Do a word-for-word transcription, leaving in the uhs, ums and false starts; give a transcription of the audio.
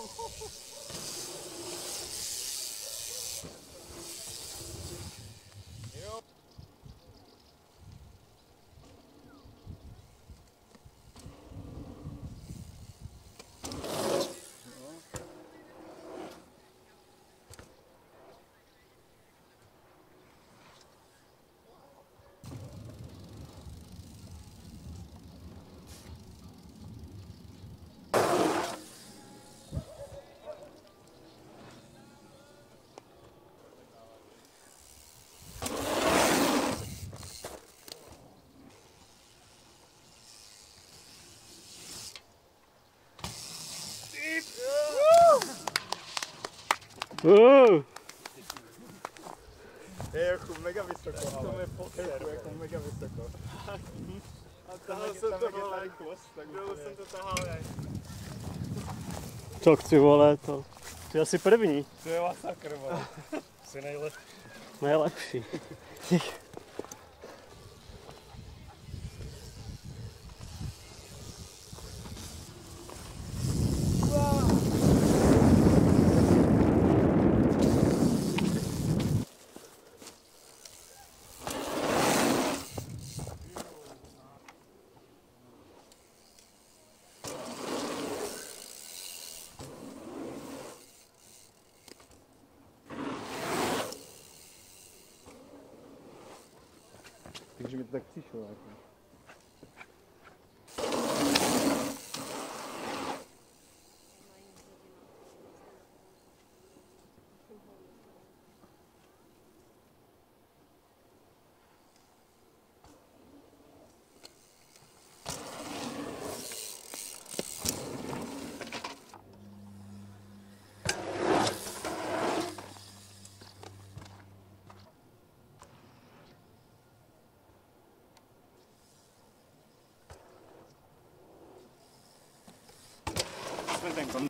Uh. Je jako mega vysoko, ale. To je poker, jako mega vysoko. A tahal jsem to vole, dolů jsem to tahal, ne. Tak ty vole, to, to je asi první. To je masakr, vole. Jsi nejlepší. Nejlepší. Takže mi to tak přišlo, jako. Ten